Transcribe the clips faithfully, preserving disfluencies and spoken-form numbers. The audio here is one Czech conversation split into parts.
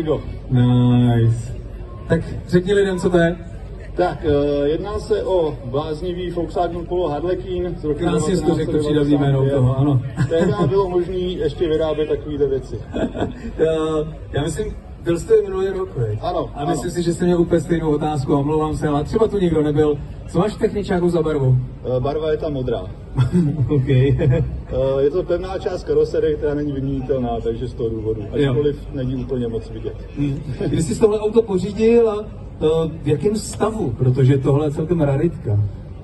Origo. Nice. Tak řekni lidem, co to je. Tak, jedná se o bláznivý Volkswagen Polo Harlequin z roku Krásně jsi to řekl přídavný jméno toho, ano. Tehdy bylo možné ještě vyrábět takovýhle věci. Já myslím, byl jste minulý rok, veď? Ano. A myslím ano. si, že jste měl úplně stejnou otázku, omlouvám se, ale třeba tu nikdo nebyl. Co máš v techničáku za barvu? Barva je tam modrá. OK. Je to pevná část karoserie, která není vyměnitelná, takže z toho důvodu. Ačkoliv není úplně moc vidět. Když jsi tohle auto pořídil a v jakém stavu? Protože tohle je celkem raritka.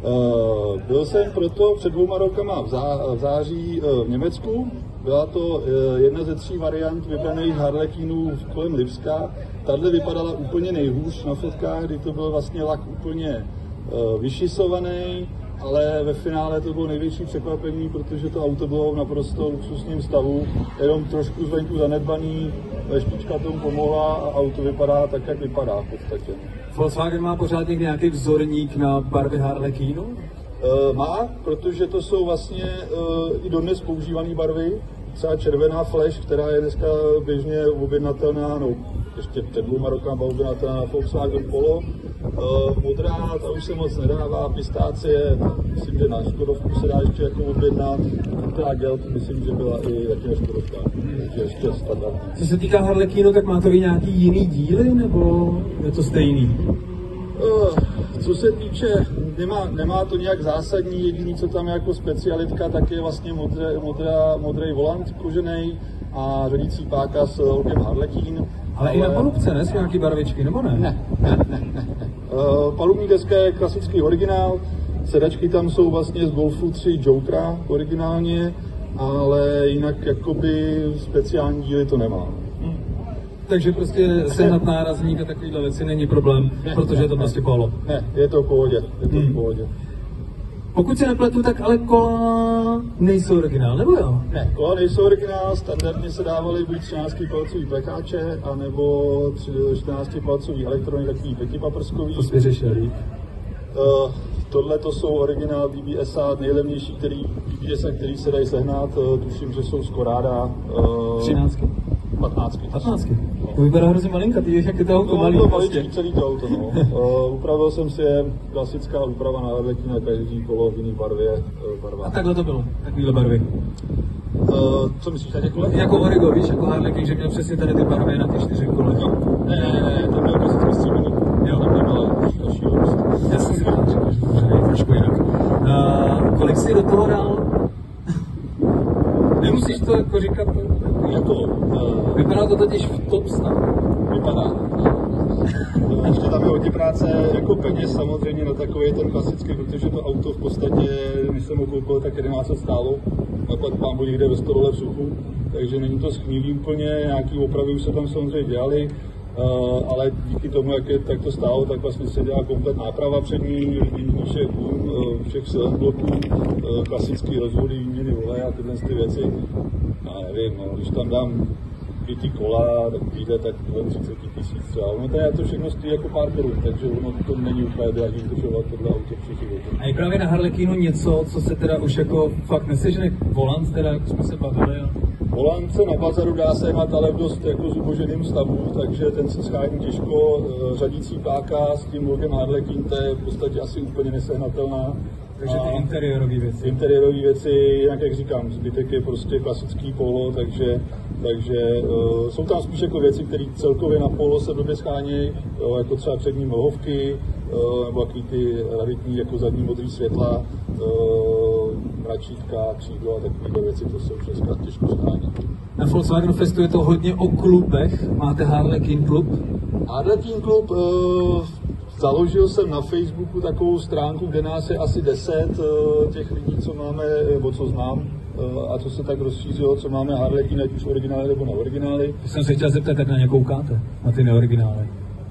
Uh, byl jsem proto před dvouma rokama v, zá, v září uh, v Německu. Byla to uh, jedna ze tří variant vybraných Harlequinů kolem Lipska. Tahle vypadala úplně nejhůř na fotkách, kdy to byl vlastně lak úplně uh, vyšisovaný, ale ve finále to bylo největší překvapení, protože to auto bylo v naprosto luxusním stavu, jenom trošku zvenku zanedbaný, špička tomu pomohla a auto vypadá tak, jak vypadá v podstatě. Volkswagen má pořád někdy nějaký vzorník na barvy Harlequinu? E, má, protože to jsou vlastně e, i dodnes používané barvy. Třeba červená Flash, která je dneska běžně objednatelná, no ještě před dvouma rokama byla objednatelná Volkswagen Polo. E, modrá, ta už se moc nedává, pistácie, myslím, že na Škodovku se dá ještě jako objednat. Ta Gel, myslím, že byla i taky na Škodovka, takže ještě standardní. Co se týká Harlequinu, tak má to i nějaký jiný díly, nebo je to stejný? Uh, co se týče, nemá, nemá to nějak zásadní, jediný, co tam je jako specialitka, tak je vlastně modré, modrá, modrý volant kožený a řadící páka s logem Harlequin. Ale, ale i na palubce, ne? Jsou nějaký barvičky, nebo ne? Ne, ne, ne, ne. Uh, palubní deska je klasický originál, sedačky tam jsou vlastně z Golfu tři Jokera originálně, ale jinak jakoby speciální díly to nemá. Takže prostě sehnat nárazník a takovýhle věci není problém, ne, protože ne, je to ne, prostě Polo. Ne, je to v pohodě, je to hmm. v pohodě. Pokud se nepletu, tak ale kola nejsou originál, nebo jo? Ne, kola nejsou originál, standardně se dávaly buď třináctipalcový plekáče, anebo čtrnáctipalcový elektrony, takový pětipaprskový. To jsi vyřešili. Uh, tohle to jsou originál B B S A, nejlevnější který, B B S A, který se dají sehnat, uh, tuším, že jsou z Koráda. Uh, Třináctky? Patnáctky. Patnáctky. To vypadá hrozně malinka, ty víš, jak je to auto no, malý. To maličký prostě. Celý to auto, no. uh, upravil jsem si je, klasická úprava na Harlequin, každý kolo v jiný barvě. Uh, barva. A takhle to bylo, takovýhle barvy. Uh, co myslíš, tady kole? Jako Origo, víš, jako Harlequin, že měl přesně tady ty barvy na ty čtyři kole. No. Ne, ne, ne, ne, to byl prostě stříbrný. Jo, tam nebyla další růst. Já jsem si říkal, že je trošku jinak. Uh, kolik jsi do toho dal? Nemusíš to jako říkat. Jako, uh, vypadá to totiž v top stavu. Vypadá. Ještě tam je hodně práce jako peněz samozřejmě na takový ten klasický, protože to auto v podstatě, když jsem ho koupil, tak jedenáct set stálo. A pak pán byl někde ve stolole v suchu, takže není to schnilý úplně, nějaký opravy už se tam samozřejmě dělali. Uh, ale díky tomu, jak, je, tak to stálo, tak vlastně se dělá komplet náprava přední, vyměnění všech gum, uh, všech silent bloků, uh, klasický rozvody, výměny oleje a tyhle ty věci. Já nevím, no, když tam dám ty kola, tak přijde tak třicet tisíc třeba. Ono tady to všechno stojí jako pár korun, takže ono to není úplně drahý udržovat tohle auto při životě. A je právě na Harlequinu něco, co se teda už jako fakt nesežene, volant teda, jak jsme se bavili? A... Volant se na bazaru dá sehnat, ale v dost jako zuboženým stavu, takže ten se schání těžko. Řadící páka s tím logem Harlequin, to je v podstatě asi úplně nesehnatelná. Takže ty interiérové věci. Interiérové věci, jinak jak říkám, zbytek je prostě klasický Polo, takže, takže uh, jsou tam spíš jako věci, které celkově na Polo se blbě schání, uh, jako třeba přední mlhovky, uh, nebo takový ty raritní jako zadní modrý světla, uh, mračítka, křídlo a takové věci, to se už dneska těžko schání. Na Volkswagen Festu je to hodně o klubech, máte Harlequin klub? Harlequin klub, uh, založil jsem na Facebooku takovou stránku, kde nás je asi deset uh, těch lidí, co máme, nebo co znám, uh, a co se tak rozšířilo, co máme Harlequin, ať už originály nebo neoriginály. Jsem se chtěl zeptat, jak na ně koukáte, na ty neoriginály.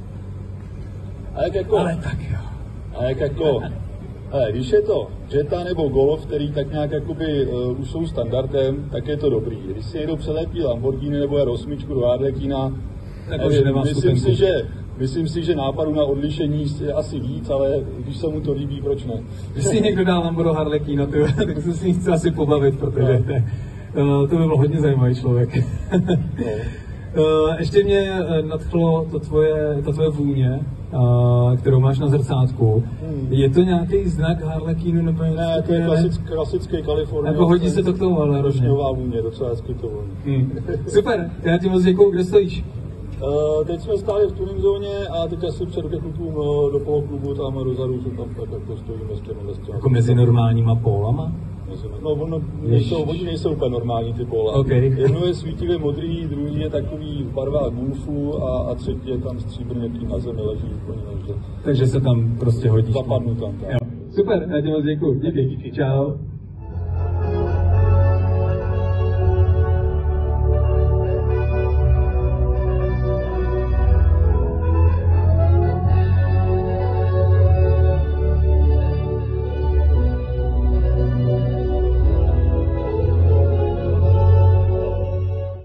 A jak jako... Ale tak jo. A jak jako... Ale když je to Jetta nebo Golf, který tak nějak jakoby uh, už jsou standardem, tak je to dobrý. Když si někdo přelepí Lamborghini nebo R osm do Harlequina, tak už nemá myslím si, že Myslím si, že nápadů na odlišení je asi víc, ale když se mu to líbí, proč ne? Když si někdo dá Lambo do Harlequina, tak se s ním chci asi pobavit, protože no. to by byl hodně zajímavý člověk. No. Uh, ještě mě uh, nadchlo to tvoje, ta tvoje vůně, uh, kterou máš na zrcátku. Hmm. Je to nějaký znak Harlequinu nebo něco? Ne, to je klasick, klasický Kalifornie. Jako hodí se to k tomu, ale rošňová vůně, docela hezky to voní. Hmm. Super, já ti moc děkuju, kde stojíš? Uh, teď jsme stáli v tuning zóně a teď asi před klukům uh, do poloklubu, tam dozadu, že tam tak jako stojíme s těmi lestěmi. Jako mezi normálníma pólama? No, ono nejsou, oni nejsou úplně normální ty póla. Okay. Jedno je svítivě modrý, druhý je takový v barvách golfu a, a třetí je tam stříbrně, který na zemi leží úplně nože. Takže se tam prostě hodí. Zapadnu tam. tam. Super, já ti moc děkuji. Díky. Díky. Čau.